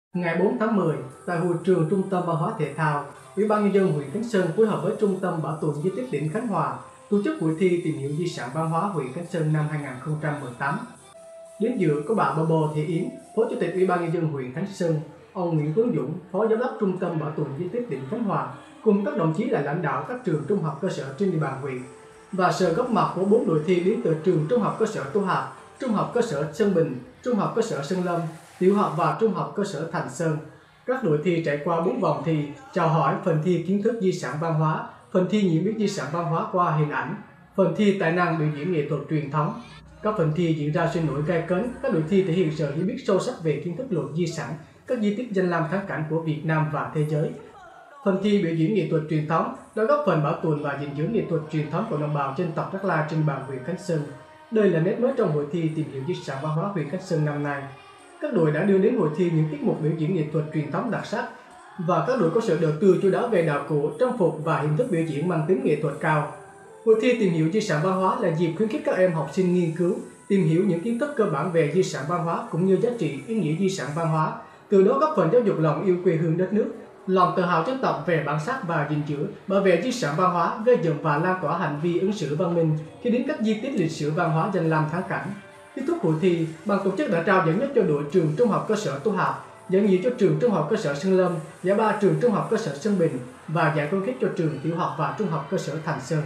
Ngày 4 tháng 10, tại hội trường Trung tâm Văn hóa Thể thao, Ủy ban Nhân dân huyện Khánh Sơn phối hợp với Trung tâm Bảo tồn di tích tỉnh Khánh Hòa tổ chức hội thi tìm hiểu di sản văn hóa huyện Khánh Sơn năm 2018. Đến dự có bà Bobo Thị Yến, Phó Chủ tịch Ủy ban Nhân dân huyện Khánh Sơn, ông Nguyễn Tuấn Dũng, Phó Giám đốc Trung tâm Bảo tồn di tích tỉnh Khánh Hòa, cùng các đồng chí là lãnh đạo các trường trung học cơ sở trên địa bàn huyện và sự góp mặt của 4 đội thi đến từ trường Trung học cơ sở Tô Hạp, Trung học cơ sở Sơn Bình, Trung học cơ sở Sơn Lâm, Tiểu học và Trung học cơ sở Thành Sơn. Các đội thi trải qua 4 vòng thi, chào hỏi, phần thi kiến thức di sản văn hóa, phần thi nhận biết di sản văn hóa qua hình ảnh, phần thi tài năng biểu diễn nghệ thuật truyền thống. Các phần thi diễn ra sôi nổi gay cấn, các đội thi thể hiện sự hiểu biết sâu sắc về kiến thức luật di sản, các di tích danh lam thắng cảnh của Việt Nam và thế giới. Phần thi biểu diễn nghệ thuật truyền thống đã góp phần bảo tồn và gìn giữ nghệ thuật truyền thống của đồng bào dân tộc Đắk La trên địa bàn huyện Khánh Sơn. Đây là nét mới trong hội thi tìm hiểu di sản văn hóa huyện Khánh Sơn năm nay. Các đội đã đưa đến hội thi những tiết mục biểu diễn nghệ thuật truyền thống đặc sắc và các đội có sự đầu tư chu đáo về đạo cụ, trang phục và hình thức biểu diễn mang tính nghệ thuật cao. Hội thi tìm hiểu di sản văn hóa là dịp khuyến khích các em học sinh nghiên cứu, tìm hiểu những kiến thức cơ bản về di sản văn hóa cũng như giá trị ý nghĩa di sản văn hóa, từ đó góp phần giáo dục lòng yêu quê hương đất nước, lòng tự hào dân tộc về bản sắc và gìn giữ, bảo vệ di sản văn hóa, gây dựng và lan tỏa hành vi ứng xử văn minh khi đến các di tích lịch sử văn hóa danh lam thắng cảnh. Kết thúc hội thi, ban tổ chức đã trao giải nhất cho đội trường Trung học cơ sở Tô Hạp, giải nhì cho trường Trung học cơ sở Sơn Lâm, giải ba trường Trung học cơ sở Sơn Bình và giải khuyến khích cho trường Tiểu học và Trung học cơ sở Thành Sơn.